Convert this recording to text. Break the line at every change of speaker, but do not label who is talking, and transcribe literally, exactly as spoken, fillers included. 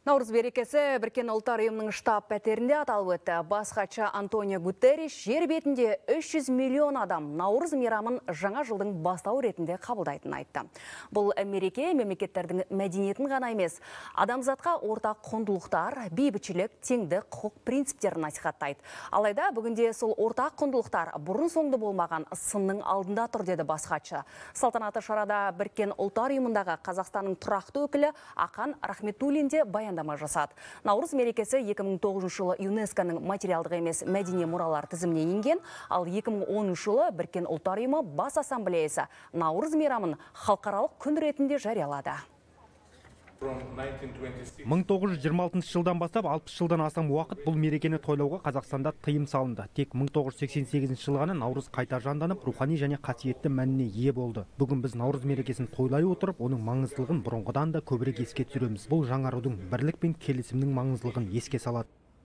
Наурыз берекесі Біріккен ұлттар ұйымының штаб пәтерінде аталып өтті. Бас хатшы Антонио Гутерриш жер бетінде үш жүз миллион адам Наурыз мейрамын жаңа жылдың бастау ретінде қабылдайтынын айтты. Бұл мереке мемлекеттердің мәдениетін ғана емес, адамзатқа ортақ құндылықтар, бейбітшілік, теңдік, құқық принциптерін насихаттайды. Алайда бүгінде сол ортақ құндылықтар бұрын соңды болмаған сынның алдында тұр, деді бас хатшы. Салтанатты шарада Біріккен ұлттар ұйымындағы Қазақстанның тұрақты өкілі Ақан Рахметуллин де баяндама жасады. Наурыз мерекесі екі мың тоғызыншы жылы ЮНЕСКО-ның материалдық емес мәдени мұралар тізіміне енген, ал екі мың оныншы жылы Біріккен ұлттар ұйымы бас ассамблеясы Наурыз мейрамын халықаралық күн ретінде жариялады.
мың тоғыз жүз жиырма алтыншы жылдан бастап алпыс жылдан астам уақыт бұл мерекені тойлауға Қазақстанда тыйым салынды. Тек мың тоғыз жүз сексен сегізінші жылы ғана Наурыз қайта жанданып, рухани және қасиетті мәніне ие болды. Бүгін біз Наурыз мерекесін тойлай отырып, оның маңыздылығын бұрынғыдан да көбірек еске түсіреміз. Бұл жаңарудың, бірлік пен келісімнің маңыздылығын еске салады.